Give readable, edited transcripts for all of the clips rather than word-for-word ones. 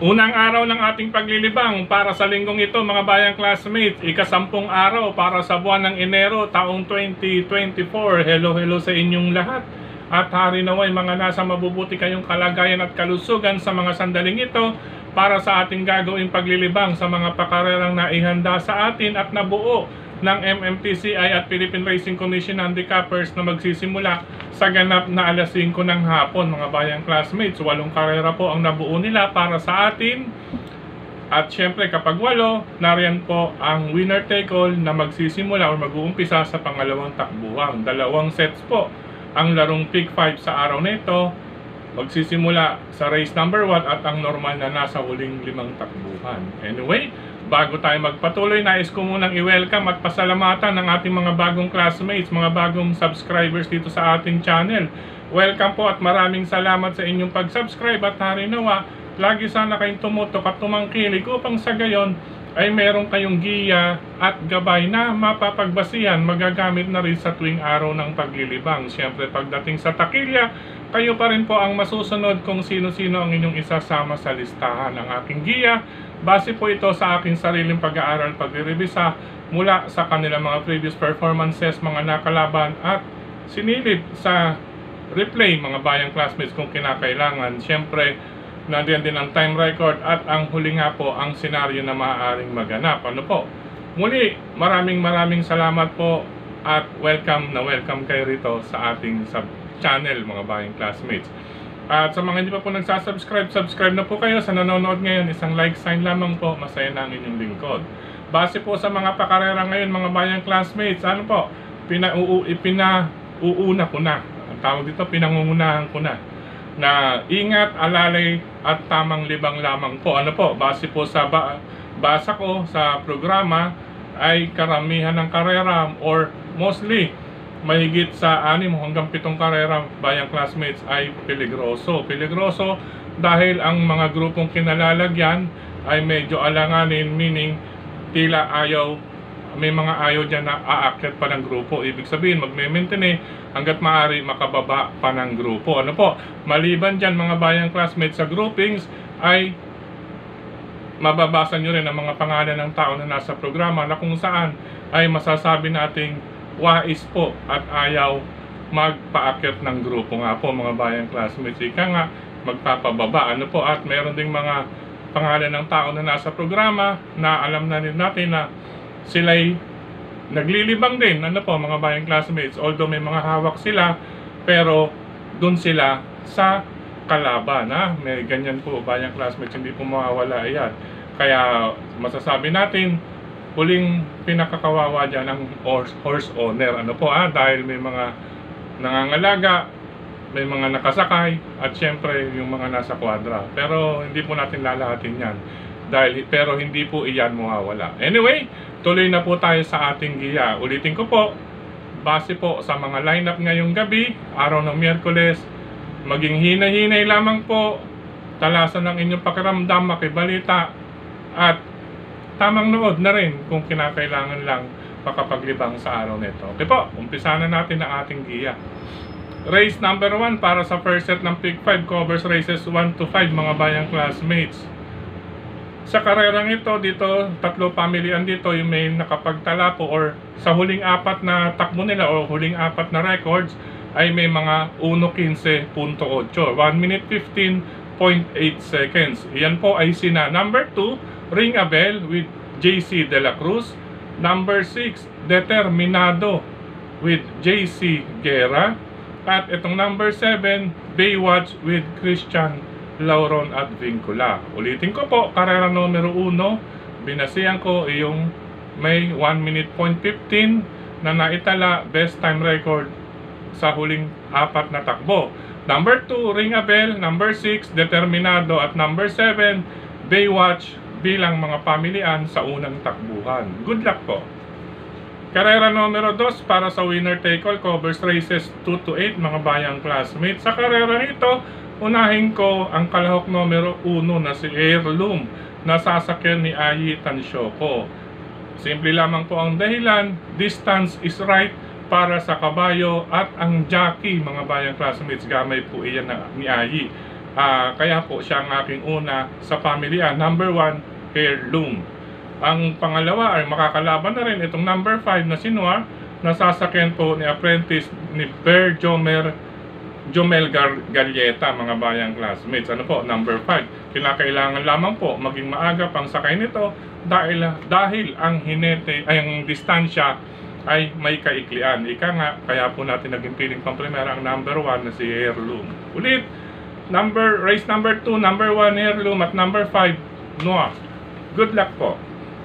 Unang araw ng ating paglilibang para sa linggong ito mga bayang classmates, ika-10 araw para sa buwan ng Enero taong 2024. Hello sa inyong lahat. At hari naway mga nasa mabubuti kayong kalagayan at kalusugan sa mga sandaling ito para sa ating gagawing paglilibang sa mga pakarerang naihanda sa atin at nabuo ng MMTCI at Philippine Racing Commission Handicappers na magsisimula sa ganap na alas 5 ng hapon mga bayang classmates. 8 karera po ang nabuo nila para sa atin. At syempre kapag 8, nariyan po ang winner take all na magsisimula o mag-uumpisa sa pangalawang takbuhan. 2 sets po ang larong Pick 5 sa araw nito. Magsisimula sa race number 1 at ang normal na nasa huling 5 takbuhan. Anyway, bago tayo magpatuloy, nais ko munang i-welcome at pasalamatan ng ating mga bagong classmates, mga bagong subscribers dito sa ating channel. Welcome po at maraming salamat sa inyong pag-subscribe at hari nawa, lagi sana kayong tumutok at tumangkilik upang sa gayon ay meron kayong giya at gabay na mapapagbasihan, magagamit na rin sa tuwing araw ng paglilibang. Siyempre pagdating sa takilya, kayo pa rin po ang masusunod kung sino-sino ang inyong isasama sa listahan. Ang aking giya, base po ito sa aking sariling pag-aaral, pagre-revisa mula sa kanilang mga previous performances, mga nakalaban at sinilip sa replay mga bayang classmates kung kinakailangan. Siyempre, nandiyan din ang time record at ang huli nga po ang senaryo na maaaring maganap. Ano po? Muli, maraming salamat po at welcome kayo rito sa ating channel mga bayang classmates. At sa mga hindi pa po nagsasubscribe, subscribe na po kayo. Sa nanonood ngayon, isang like sign lamang po, masaya na ang inyong lingkod. Base po sa mga pakarera ngayon mga bayang classmates, ano po, pinauuna ko na. Ang tawag dito, pinangungunahan ko na ingat, alalay at tamang libang lamang po. Ano po, base po sa basa ko sa programa ay karamihan ng karera or mostly mahigit sa 6 hanggang 7 karera bayang classmates ay peligroso. Peligroso dahil ang mga grupong kinalalagyan ay medyo alanganin, meaning tila may mga ayaw dyan na aakyat pa ng grupo. Ibig sabihin magme-maintain hanggat maaari makababa pa ng grupo. Ano po? Maliban dyan mga bayang classmates sa groupings ay mababasa nyo rin ang mga pangalan ng tao na nasa programa na kung saan ay masasabi nating wais po at ayaw magpaakyat ng grupo nga po mga bayang classmates. Ika nga magpapababa. Ano po? At meron ding mga pangalan ng tao na nasa programa na alam na rin natin na sila'y naglilibang din. Ano po mga bayang classmates? Although may mga hawak sila, pero dun sila sa kalaban. May ganyan po bayang classmates, hindi po mawawala yan. Kaya masasabi natin huling pinakakawawa dyan ang horse owner. Ano po dahil may mga nangangalaga, may mga nakasakay, at syempre yung mga nasa kwadra. Pero hindi po natin lalahatin yan. Pero hindi po iyan mawawala. Anyway, tuloy na po tayo sa ating giya. Ulitin ko po, base po sa mga lineup ngayong gabi, araw ng Miyerkules, maging hinay-hinay lamang po, talasan ng inyong pakiramdam, makibalita, at tamang nood na rin kung kinakailangan lang makapaglibang sa araw nito. Okay po, umpisa na natin ang ating giya. Race number 1 para sa first set ng Pick 5 covers races 1 to 5 mga bayang classmates. Sa karerang ito, dito, 3 pamilyan dito yung may nakapagtala po or sa huling 4 na takbo nila o huling 4 na records ay may mga 1:15.8, 1 minute 15.8 seconds. Iyan po ay sina number 2, Ring a Bell with JC De La Cruz, number 6, Determinado with JC Guerra, at itong number 7, Baywatch with Christian Lauron at Vincula. Ulitin ko po, karera numero 1, binasihan ko yung may 1 minute 15 na naitala, best time record sa huling 4 na takbo. Number 2, Ring a Bell, number 6, Determinado, at number 7, Baywatch bilang mga pamilian sa unang takbuhan. Good luck po. Karera numero 2 para sa winner take all covers races 2 to 8 mga bayang classmates. Sa karera nito, unahin ko ang kalahok numero 1 na si Heirloom na sasakyan ni Ayi Tansyoko. Simple lamang po ang dahilan, distance is right para sa kabayo at ang jockey mga bayang classmates, gamay po iyan ni Ayi. Kaya po siya ang aking una sa pamilya. Number 1, Heirloom. Ang pangalawa ay makakalaban na rin itong number 5 na si Noir, na sasakyan po ni apprentice ni Ber Jomel Galleta, mga bayang classmates. Ano po, number 5. Kailangan lamang po maging maagap ang sakay nito dahil ang ang distansya ay may kaiklian. Ika nga, kaya po natin naging piling pamprimera ang number 1 na si Heirloom. Ulit, race number 2, number 1 Heirloom, at number 5 Noir. Good luck po.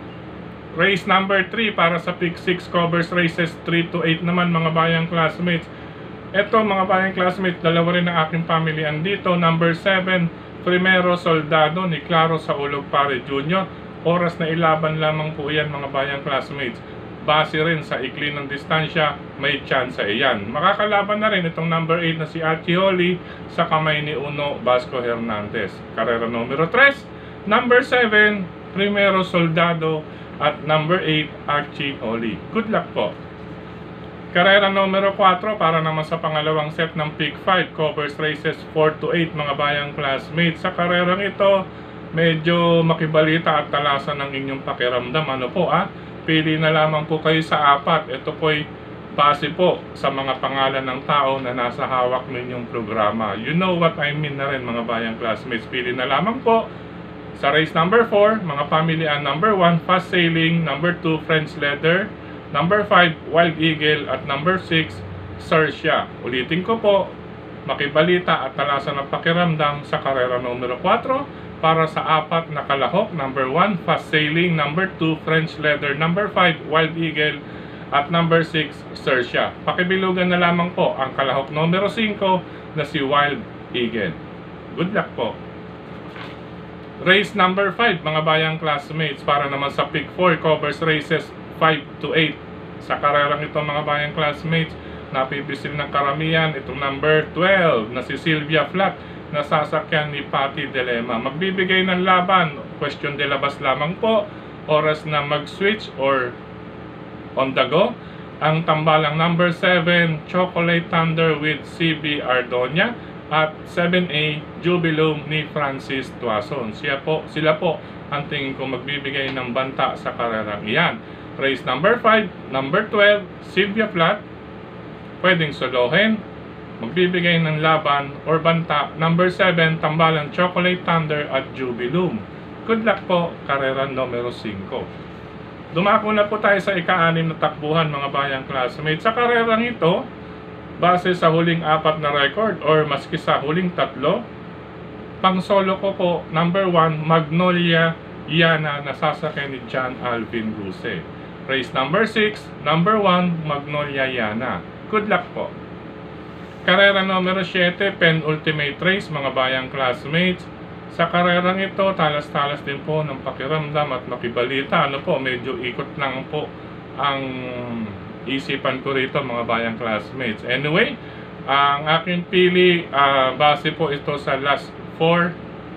Race number 3 para sa Pick 6 covers races 3 to 8 naman, mga bayang classmates. Ito, mga bayang classmates, dalawa rin ang aking pamilyan dito. Number 7, Primero Soldado ni Claro Saulog Pare Jr. Oras na ilaban lamang po yan, mga bayang classmates. Base rin sa ikli ng distansya, may tsansa iyan. Makakalaban na rin itong number 8 na si Archie Holly sa kamay ni Uno Vasco Hernandez. Karera numero 3, number 7, Primero Soldado, at number 8, Archie Holly. Good luck po. Karera numero 4 para naman sa pangalawang set ng Pick 5 covers races 4 to 8, mga bayang classmates. Sa karerang ito, medyo makibalita at talasan ng inyong pakiramdam. Ano po Pili na lamang po kayo sa 4. Ito po'y base po sa mga pangalan ng tao na nasa hawak ninyong programa. You know what I mean na rin, mga bayang classmates. Pili na lamang po sa race number 4, mga pamilyan. Number 1, Fast Sailing. Number 2, French Leather. Number 5, Wild Eagle. At number 6, Sersia. Ulitin ko po, makibalita at talasan ng pakiramdam sa karera numero 4 para sa 4 na kalahok. Number 1, Fast Sailing. Number 2, French Leather. Number 5, Wild Eagle. At number 6, Sersia. Pakibilugan na lamang po ang kalahok numero 5 na si Wild Eagle. Good luck po. Race number 5, mga bayang classmates, para naman sa Pick 4 covers races 5 to 8. Sa karerang ito, mga bayang classmates, napipisil ng karamihan itong number 12 na si Sylvia Flat na sasakyan ni Patty Dilema. Magbibigay ng laban, question de labas lamang po, oras na mag-switch or on the go. Ang tambalang number 7, Chocolate Thunder with CB Ardonia, at 7A, Jubilum ni Francis Tuason. Sila po ang tingin ko magbibigay ng banta sa karerang iyan. Race number 5, number 12, Sylvia Flat, pwedeng solohin, magbibigay ng laban or banta. Number 7, tambalang Chocolate Thunder at Jubilum. Good luck po, karera numero 5. Dumako na po tayo sa ika-6 na takbuhan, mga bayang classmates. Sa karerang ito, base sa huling 4 na record or maski sa huling 3, pang solo ko po, number 1, Magnolia Yana, na sasakyan ni John Alvin Ruse. Race number 6, number 1, Magnolia Yana. Good luck po. Karera numero 7, penultimate race, mga bayang classmates. Sa karerang ito, talas-talas din po ng pakiramdam at makibalita. Ano po, medyo ikot lang po ang isipan ko rito, mga bayang classmates. Anyway, ang aking pili, base po ito sa last 4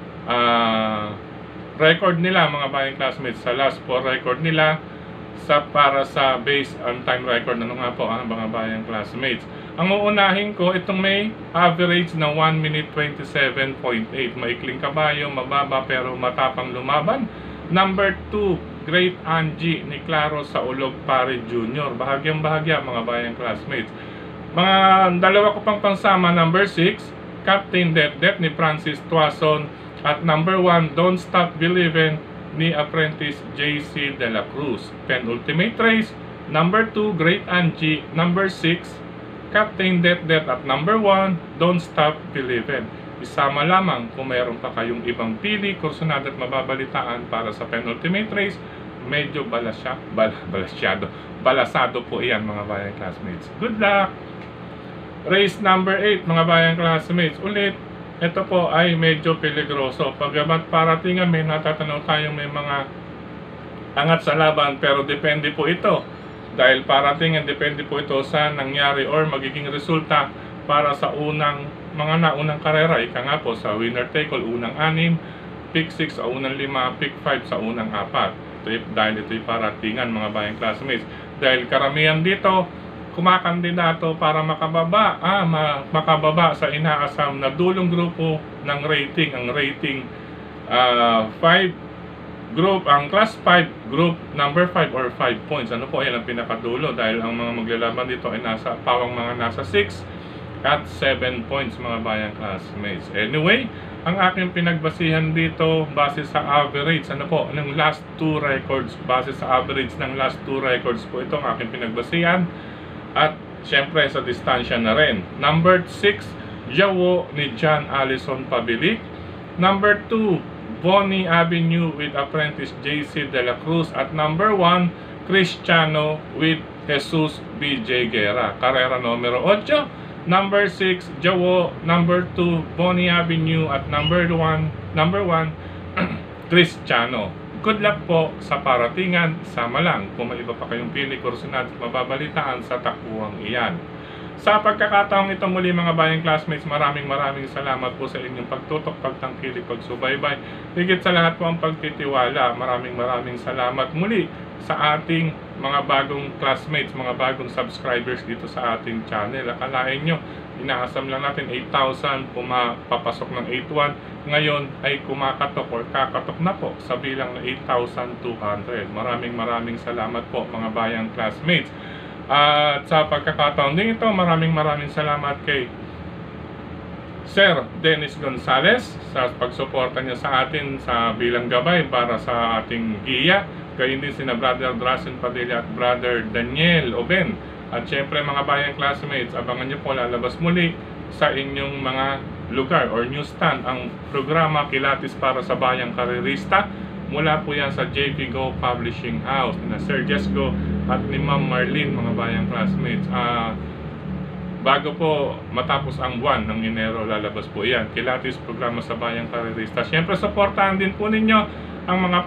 record nila, mga bayang classmates. Sa last 4 record nila, para sa base on time record, ano nga po mga bayang classmates. Ang uunahin ko, itong may average na 1 minute 27.8. Maikling kabayo, mababa pero matapang lumaban. Number 2, Great Angie ni Claro Saulog Pare Jr. Bahagyang-bahagya, mga bayang classmates. Mga dalawa ko pang pansama, number 6, Captain Det ni Francis Tuason, at number 1, Don't Stop Believin' ni apprentice JC De La Cruz. Penultimate race, number 2, Great Angie, number 6, Captain Det, at number 1, Don't Stop Believin'. Isama lamang kung mayroon pa kayong ibang pili, kursunado at mababalitaan para sa penultimate race. Medyo balasado po iyan, mga bayang classmates. Good luck! Race number 8, mga bayang classmates. Ulit, ito po ay medyo peligroso. Pagkamat paratingan, may natatanaw tayong may mga angat sa laban, pero depende po ito. Dahil paratingan, depende po ito sa nangyari or magiging resulta para sa mga naunang karera. Ika nga po sa winner take all, unang 6, pick 6 sa unang 5, pick 5 sa unang 4. Dahil ito'y paratingan, mga bayang classmates. Dahil karamihan dito kumakandidato para makababa sa inaasam na dulong grupo ng rating. Ang rating 5 group, ang class 5 group number 5 or 5 points. Ano po, yan ang pinakadulo dahil ang mga maglalaban dito ay nasa 6 at 7 points, mga bayang classmates. Anyway, ang aking pinagbasihan dito base sa average ng last 2 records, base sa average ng last 2 records po ito ang aking pinagbasihan, at syempre sa distansya na rin. Number 6, Jawo ni John Allison Pabilic. Number 2, Bonnie Avenue with apprentice JC De La Cruz. At number 1, Cristiano with Jesus B.J. Guerra. Carrera numero 8. Number 6, Jawo. Number 2, Bonnie Avenue. At number 1, Cristiano. Good luck po sa paratingan. Sama lang kung may iba pa kayong pili, kursunad at mababalitaan sa takbuhang iyan. Sa pagkakataong ito muli, mga bayang classmates, maraming salamat po sa inyong pagtutok, pagtangkilik, pagsubaybay. Higit sa lahat po ang pagtitiwala. Maraming salamat muli sa ating mga bagong classmates, mga bagong subscribers dito sa ating channel. Akalain nyo, inaasam lang natin 8,000, pumapapasok ng 8,1. Ngayon ay kumakatok or kakatok na po sa bilang na 8,200. Maraming salamat po, mga bayang classmates. At sa pagkakataon din ito, maraming salamat kay Sir Dennis Gonzales sa pagsuporta niya sa atin sa bilang gabay para sa ating giya. Gayon din sina Brother Drasen Padilla at Brother Daniel Oben. At syempre, mga bayang classmates, abangan niyo po, lalabas muli sa inyong mga lugar or newsstand ang programa Kilatis para sa Bayang Karerista. Mula po yan sa JP Go Publishing House na Sir Jesgo at ni Ma'am Marlene, mga bayang classmates. Bago po matapos ang buwan ng Enero, lalabas po yan. Kilatis programa sa Bayang Karerista. Siyempre, supportahan din po ninyo ang mga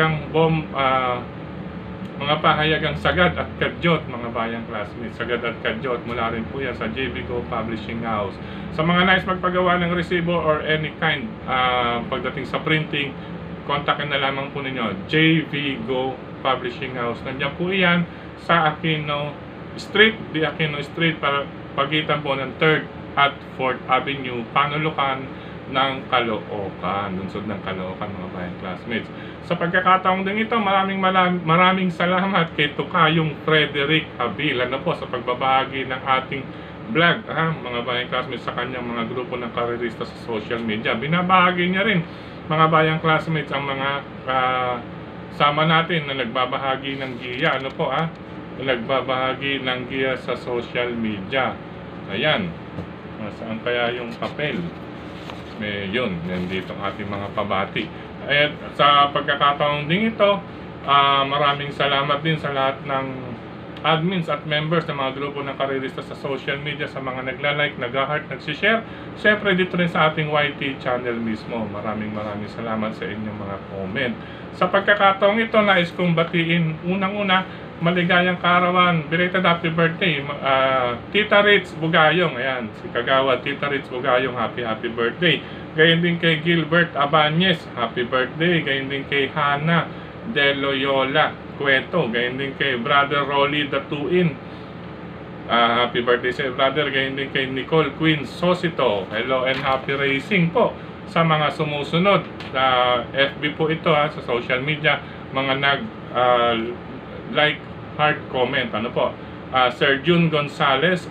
pahayagang sagad at kadyot, mga bayang classmates. Sagad at kadyot, mula rin po yan sa JP Go Publishing House. Sa mga nais magpagawa ng resibo or any kind pagdating sa printing, kontakin na lamang po ninyo JV Go Publishing House. Nandiyan po iyan sa Aquino Street, di Aquino Street, para pagitan po ng 3rd at 4th Avenue, Panulukan ng Caloocan, lungsod ng Caloocan, mga bayang classmates. Sa pagkakataong din ito, maraming salamat kay Tukayong Frederick Habil, po, sa pagbabahagi ng ating vlog, mga bayang classmates, sa kanyang mga grupo ng karerista sa social media. Binabahagi niya rin, mga bayang classmates, ang mga sama natin na nagbabahagi ng giya, nagbabahagi ng giya sa social media. Ayan, saan kaya yung papel? Yun, nandito ang ating mga pabati. At sa pagkakataong din ito, maraming salamat din sa lahat ng admins at members ng mga grupo ng karerista sa social media, sa mga nagla-like, nag-heart, nagsishare. Siyempre dito rin sa ating YT channel mismo. Maraming salamat sa inyong mga comment. Sa pagkakataong ito, nais kong batiin unang-una, maligayang kaarawan, belated happy birthday, Tita Ritz Bugayong. Ayan, si Kagawad Tita Ritz Bugayong, happy birthday. Gayon din kay Gilbert Abanez, happy birthday. Gayon din kay Hannah De Loyola Cueto. Gayon din kay Brother Rolly Datuin, happy birthday sa brother. Gayon din kay Nicole Queen Sosito, hello and happy racing po sa mga sumusunod sa FB po ito, sa social media, mga like, heart, comment, Sir June Gonzales,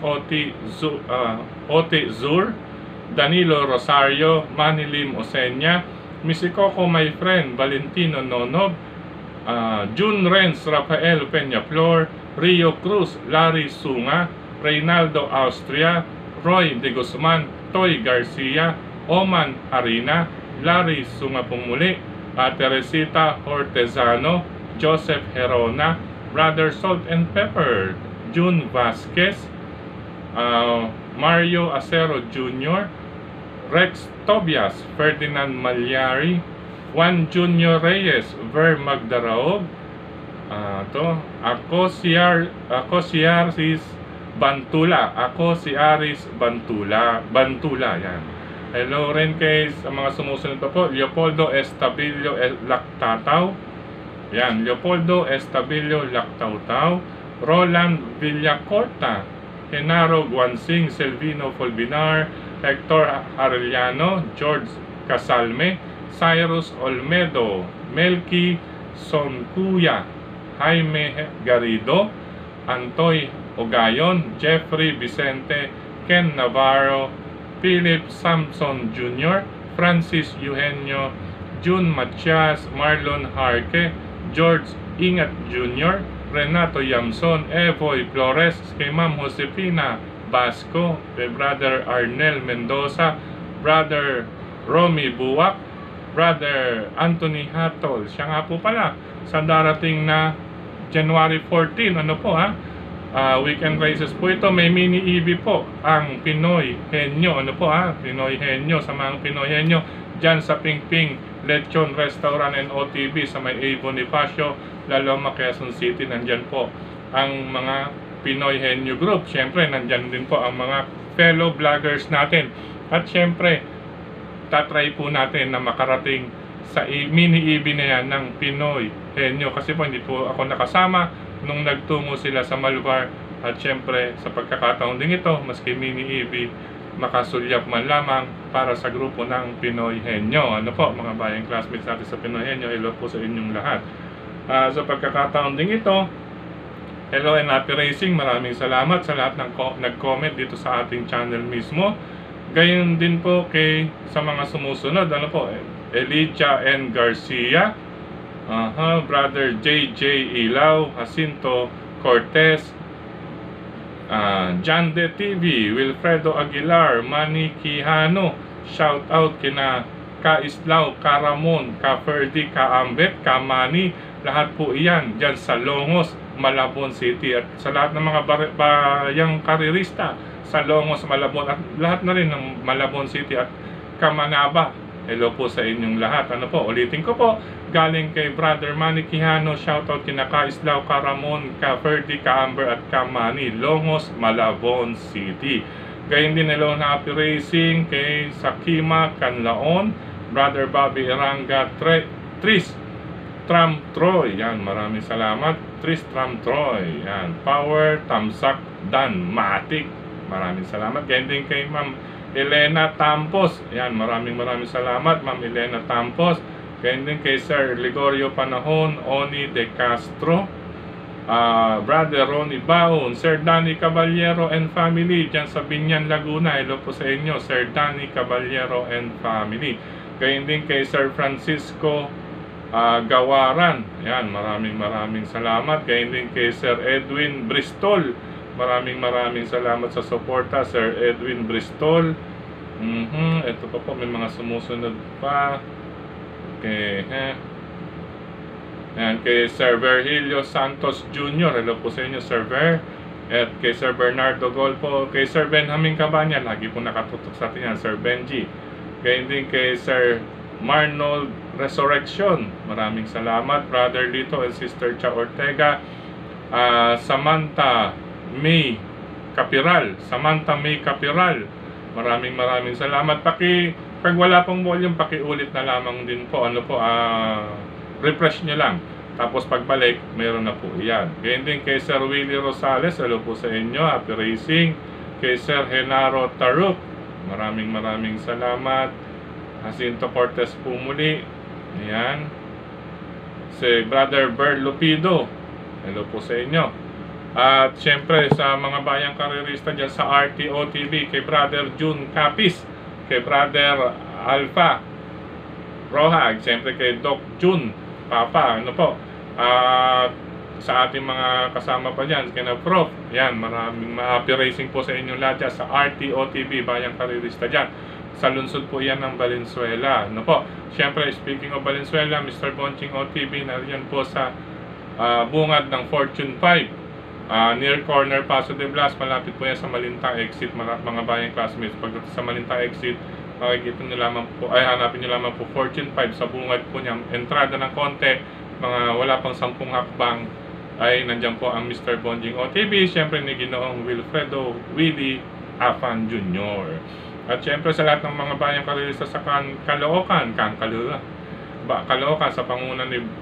Ote Zur, Danilo Rosario, Manilim Osenya, Misikoco my friend, Valentino Nonob, June Renz, Rafael Peña Flor, Rio Cruz, Larry Sunga, Reynaldo Austria, Roy De Guzman, Toy Garcia, Oman Harina, Larry Sunga Pumuli, Teresita Hortezano, Joseph Herona, Brother Salt and Pepper, June Vasquez, Mario Acero Jr., Rex Tobias, Ferdinand Malyari, Juan Junior Reyes, Ver Magdaraog, ako si Aris Bantula, Bantula, yan. Hello rin kay sa mga sumusunod pa po, Leopoldo Estabilio Lactatao, yan, Leopoldo Estabilio Lactautao, Roland Villacorta, Genaro Guansing, Selvino Folbinar, Hector Arellano, George Casalme, Cyrus Olmedo, Melky Soncuya, Jaime Garrido, Antoy Ogayon, Jeffrey Vicente, Ken Navarro, Philip Samson Jr., Francis Eugenio, June Matias, Marlon Harque, George Ingat Jr., Renato Yamson, Evoy Flores, kay Ma'am Josefina Basco, kay Brother Arnel Mendoza, Brother Romy Buwak, Brother Anthony Hatol. Siya nga po pala sa darating na January 14, ano po ha? Weekend races po ito. May mini EV po ang Pinoy Henyo, ano po ha? Pinoy Henyo, sa mga Pinoy Henyo dyan sa Pingping Lechon Restaurant and OTB sa may A. Bonifacio, Laloma, Quezon City. Nandyan po ang mga Pinoy Henyo Group. Siyempre, nandyan din po ang mga fellow vloggers natin. At siyempre, tatry po natin na makarating sa mini EV na yan ng Pinoy Henyo. Kasi po hindi po ako nakasama nung nagtungo sila sa Malvar. At siyempre, sa pagkakataon din ito, maski mini EV, makasulyap man lamang para sa grupo ng Pinoy Henyo. Ano po, mga bayang classmates natin sa Pinoy Henyo, hello po sa inyong lahat. Sa pagkakataon din ito, hello and happy racing. Maraming salamat sa lahat ng nag-comment dito sa ating channel mismo. Gayon din po sa mga sumusunod, ano po, Elijah N. Garcia, Brother JJ Ilaw, Jacinto Cortez, John De TV, Wilfredo Aguilar, Manny Quijano, shout out kina Kaislaw, Karamon, Kaferdi, Kaambet, Kamani, lahat po iyan dyan sa Longos, Malabon City, at sa lahat ng mga bayang karirista sa Longos, Malabon, at lahat na rin ng Malabon City at Kamanaba. Hello po sa inyong lahat. Ano po, ulitin ko po, galing kay Brother Manny Quijano, shoutout kina Kaislaw, Karamon, Kaferdi, Kaamber at Kamani, Longos, Malabon City. Gayon din hello na happy racing kay Sakima Canlaon, Brother Bobby Iranga, Tris Tram Troy, yan, maraming salamat. Tris Tram Troy, yan, Power Tamsak Dan Matic, maraming salamat. Gayon din kay Ma'am Elena Tampos, yan, maraming salamat Ma'am Elena Tampos. Gayon din kay Sir Ligorio Panahon, Oni De Castro, Brother Ronnie Baon, Sir Danny Caballero and family dyan sa Binyan, Laguna. Hello po sa inyo, Sir Danny Caballero and family. Gayon din kay Sir Francisco Gawaran, yan, maraming salamat. Gayon din kay Sir Edwin Bristol, maraming salamat sa suporta, Sir Edwin Bristol. Ito pa po, may mga sumusunod pa. Okay, yan, kay Sir Virgilio Santos Jr. Hello po sa inyo, Sir Ver. At kay Sir Bernardo Golpo, kay Sir Benjamin Cabanya, lagi po nakatutok sa atin yan, Sir Benji. Gayon din kay Sir Marnold Resurrection, maraming salamat. Brother Lito and Sister Cha Ortega, Samantha May Capiral, maraming salamat. Pag wala pong volume, pakiulit na lamang din po, ano po, refresh nyo lang, tapos pagbalik meron na po yan. Ganyan din kay Sir Willie Rosales, hello po sa inyo, happy racing. Kay Sir Genaro Taruk, maraming salamat. Jacinto Cortez po muli, ayan. Si Brother Ber Lupido, hello po sa inyo. At syempre sa mga bayang karirista dyan sa RTOTV, kay Brother June Capis, kay Brother Alpha Rohag, syempre kay Doc June Papa, ano po, sa ating mga kasama pa dyan, kina Prof, yan, maraming happy racing po sa inyo lahat dyan sa RTOTV, bayang karirista dyan. Sa lungsod po yan ng Valenzuela, ano po. Syempre, speaking of Valenzuela, Mr. Bonching OTV, nariyan po sa bungad ng Fortune 5, near corner Paso de Blas, malapit po yan sa Malintang exit, mga bayang classmates. Pagdating sa Malintang exit, makikita nyo lamang po, hanapin nyo lamang po Fortune 5 sa bungad po niya. Entrada ng konti, mga wala pang 10 hakbang, ay nandiyan po ang Mr. Bonjing OTV, syempre ni Ginoong Wilfredo Willie Afan Jr. At syempre sa lahat ng mga bayang karirista sa Caloocan, Caloocan sa panguna ni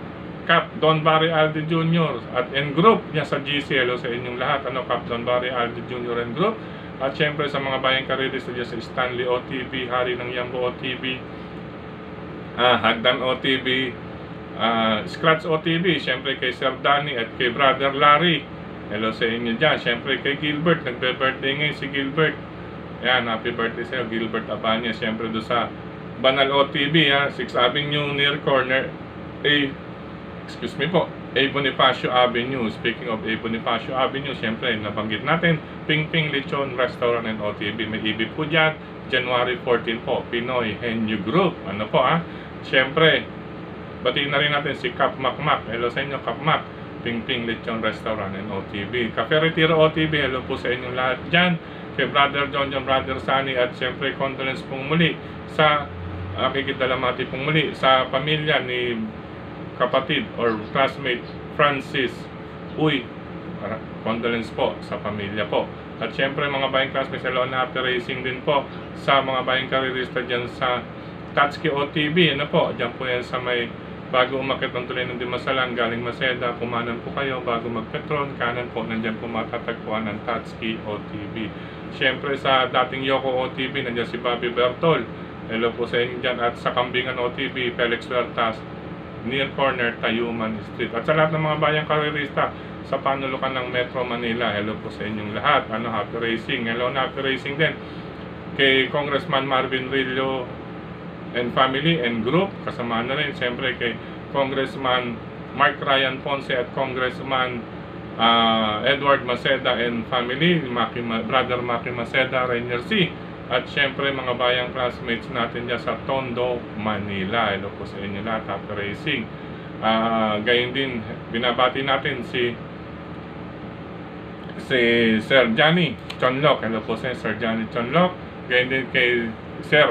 Cap Don Barry Aldi Jr. at and group niya sa GC. Hello sa inyong lahat. Cap Don Barry Aldi Jr. and group. At syempre sa mga bayang karirista dyan sa Stanley OTV, Hari ng Yambo OTV, Hagdan OTV, Scratch OTV, syempre kay Sir Danny at kay Brother Larry. Hello sa inyo dyan. Syempre kay Gilbert, nagbe-birthday ngayon si Gilbert. Yan, happy birthday sa'yo, Gilbert Abanya. Syempre doon sa Banal OTV, 6th Avenue near corner A Bonifacio Avenue. Speaking of A Bonifacio Avenue, syempre nabanggit natin Ping Ping Lechon Restaurant and OTV. May ibig po dyan, January 14 po, Pinoy Henyu Group. Syempre batiin na rin natin si Kap Makmak. Hello sa inyo, Kap Mak. Ping Ping Lechon Restaurant and OTV. Cafe Retiro OTV, hello po sa inyong lahat dyan. Kay Brother John, Brother Sunny, at syempre condolence pong muli sa kikidalamati pong muli sa pamilya ni kapatid or classmate Francis Uy. Condolence po sa pamilya po. At syempre mga bayang classmates, hello na happy racing din po sa mga bayang karirista dyan sa Tatsuki OTV. Dyan po yan sa may bago umakit ng tulay ng Dimasalan galing Maseda, kumanan po kayo bago magpetron, kanan po nandyan po matatagpuan ng Tatsuki OTV. Syempre sa dating Yoko OTV nandyan si Bobby Bertol. Hello po sa inyo dyan. At sa Kambingan OTV, Felix Huertas, near corner, Tayuman Street. At sa lahat ng mga bayang karirista sa panulukan ng Metro Manila, hello po sa inyong lahat. Happy racing. Hello na happy racing din kay Congressman Marvin Rillo and family and group. Kasama na rin siyempre kay Congressman Mark Ryan Ponce at Congressman Edward Maceda and family, Brother Maki Maceda, Rainier C. At syempre mga bayang classmates natin dyan sa Tondo, Manila. Hello po sa inyo lahat, happy racing. Gayon din, binabati natin si Sir Johnny Chonlock. Hello po sa Sir Johnny Chonlock. Gayon din kay Sir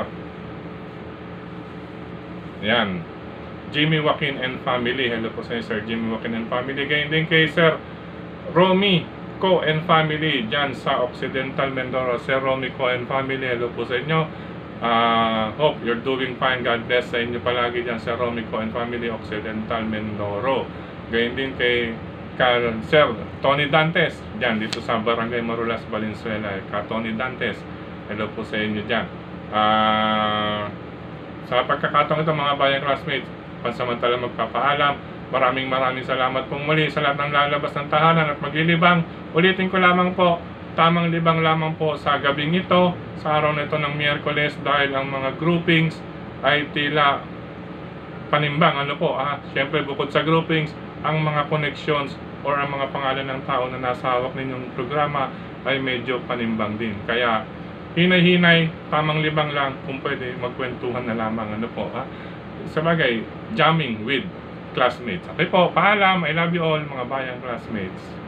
Jimmy Joaquin and family. Hello po sa Sir Jimmy Joaquin and family. Gayon din kay Sir Romy Co and family dyan sa Occidental Mindoro. Sir Romy Co and family, hello po sa inyo. Hope you're doing fine. God bless sa inyo palagi dyan sa Romy Co and family, Occidental Mindoro. Gayon din kay Sir Tony Dantes dyan dito sa Barangay Marulas, Valenzuela. Tony Dantes, hello po sa inyo dyan. Sa pagkakataong ito mga bayang classmates, pansamantala magpapaalam. Maraming salamat pong muli sa lahat ng lalabas ng tahanan at maglilibang. Ulitin ko lamang po, tamang libang lamang po sa gabing ito, sa araw na ito ng Miyerkules, dahil ang mga groupings ay tila panimbang. Siyempre bukod sa groupings, ang mga connections or ang mga pangalan ng tao na nasa hawak ninyong programa ay medyo panimbang din. Kaya hinay-hinay, tamang libang lang, kung pwede magkwentuhan na lamang. Sabagay, jamming with classmates. Okay po, paalam. I love you all mga bayang classmates.